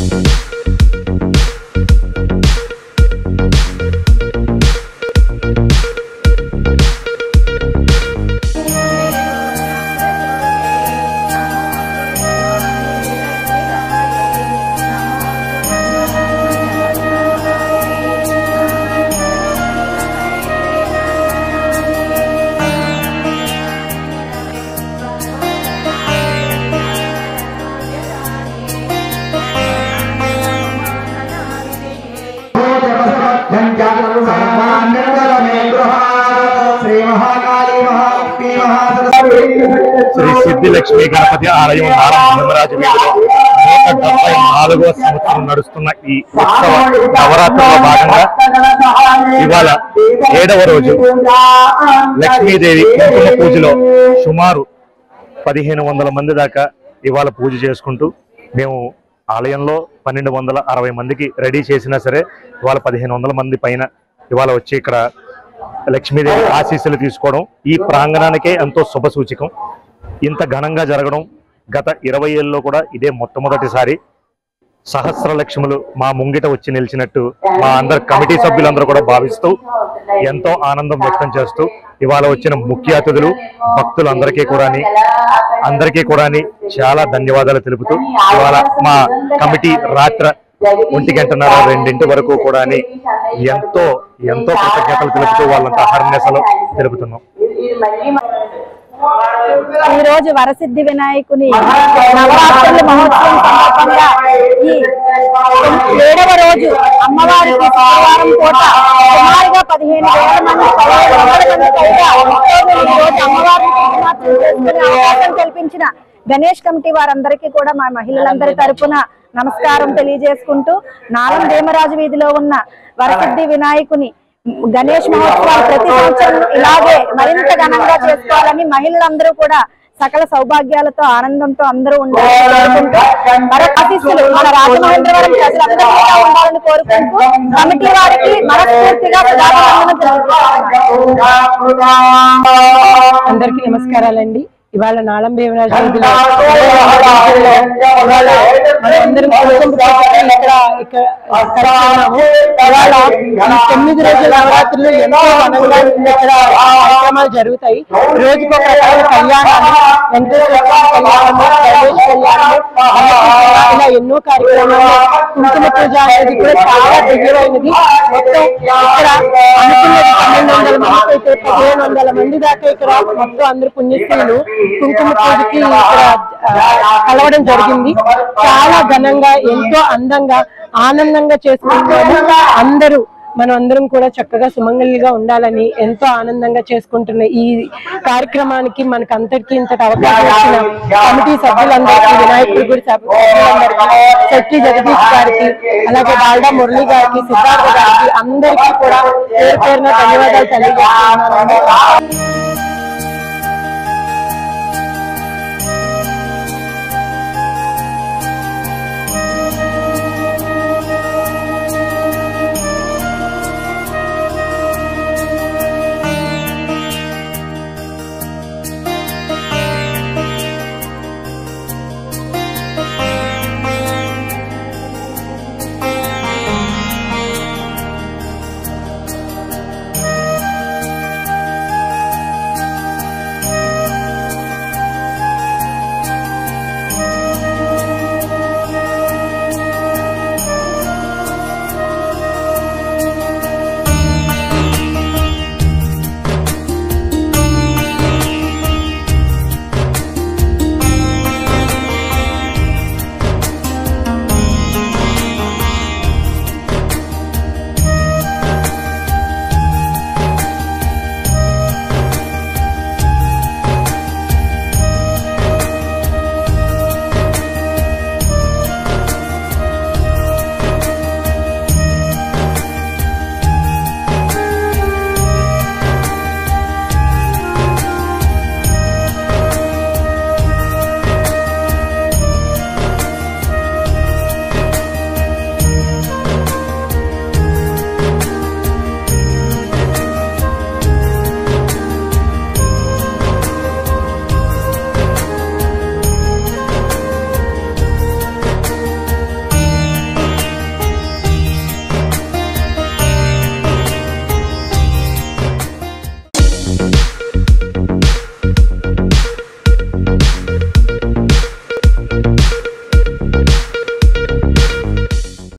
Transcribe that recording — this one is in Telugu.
శ్రీ సిద్ధి లక్ష్మీ గణపతి ఆలయం నారాయణరాజు వీధిలో 174వ సంవత్సరం నడుస్తున్న ఈ ఉత్సవ నవరాత్రుల భాగంగా ఇవాళ 7వ రోజు లక్ష్మీదేవి కుంకుమ పూజలో సుమారు 1500 మంది దాకా ఇవాళ పూజ చేసుకుంటూ మేము ఆలయంలో 1260 మందికి రెడీ చేసినా సరే ఇవాళ 1500 మంది పైన ఇవాళ వచ్చి ఇక్కడ లక్ష్మీదేవి ఆశీస్సులు తీసుకోవడం ఈ ప్రాంగణానికే ఎంతో శుభ సూచకం. ఇంత ఘనంగా జరగడం గత 20 ఏళ్ళలో కూడా ఇదే మొట్టమొదటిసారి. సహస్ర లక్ష్ములు మా ముంగిట వచ్చి నిలిచినట్టు మా అందరు కమిటీ సభ్యులందరూ కూడా భావిస్తూ ఎంతో ఆనందం వ్యక్తం చేస్తూ ఇవాళ వచ్చిన ముఖ్య అతిథులు భక్తులందరికీ కూడా చాలా ధన్యవాదాలు తెలుపుతూ ఇవాళ మా కమిటీ రాత్రి 1:30-2 వరకు కూడా ఎంతో కృతజ్ఞతలు తెలుపుతూ వాళ్ళంతా అహర్నిశలు తెలుపుతున్నాం. ఈ రోజు వరసిద్ధి వినాయకుని నవరాత్రుల మహోత్సవం సందర్భంగా ఈ 7వ రోజు అమ్మవారికి శుక్రవారం పూట సుమారుగా 15,000 మంది 1500 మంది పైగా ఈ రోజు అమ్మవారిని అవకాశం కల్పించిన గణేష్ కమిటీ వారందరికీ కూడా మా మహిళలందరి తరపున నమస్కారం తెలియజేసుకుంటూ నాలం దేమరాజు వీధిలో ఉన్న వరసిద్ధి వినాయకుని గణేష్ మహోత్సవాలు ప్రతి సంవత్సరం ఇలాగే మరింత ఘనంగా చేసుకోవాలని మహిళలందరూ కూడా సకల సౌభాగ్యాలతో ఆనందంతో అందరూ ఉండాలనుకుంటూ ఆశీస్సులు మన రాజమహేంద్రవరం ప్రజలందరూ ఉండాలని కోరుకుంటూ కమిటీ వారికి మనస్ఫూర్తిగా అందరికీ నమస్కారాలండి. ఇవాళ నాలం దేవరాజు వీధిలో మనందరం ఇవాళ 9 రోజుల నవరాత్రులు ఎంతో ఘనంగా ఇక్కడ కార్యక్రమాలు జరుగుతాయి. రోజుకొక రకమైన కళ్యాణాలు, వెంకటేశ్వర కళ్యాణము, గణేష్ కళ్యాణము, ఇలా ఎన్నో కార్యక్రమాలు. కుంకుమ పూజ అనేది కూడా చాలా దివ్యమైనది. మొత్తం ఇక్కడ అనుకున్నది 1200 మంది అయితే 1500 మంది దాకా ఇక్కడ మొత్తం అందరు పుణ్యస్త్రీలు కుంకుమ పూజకి ఇక్కడ కలవడం జరిగింది. చాలా ఘనంగా ఎంతో అందంగా ఆనందంగా చేసుకుంటాము. మనం అందరం కూడా చక్కగా సుమంగళిగా ఉండాలని ఎంతో ఆనందంగా చేసుకుంటున్న ఈ కార్యక్రమానికి మనకందరికీ ఇంతటి అవకాశం ఇచ్చిన కమిటీ సభ్యులందరికీ, వినాయకుడి గుడి సభ్యులందరికీ, శెట్టి జగదీష్ గారికి, అలాగే బాల్డా మురళి గారికి, సిద్ధార్థ గారికి అందరికీ కూడా పేరు పేరున ధన్యవాదాలు తెలియజేస్తున్నాను.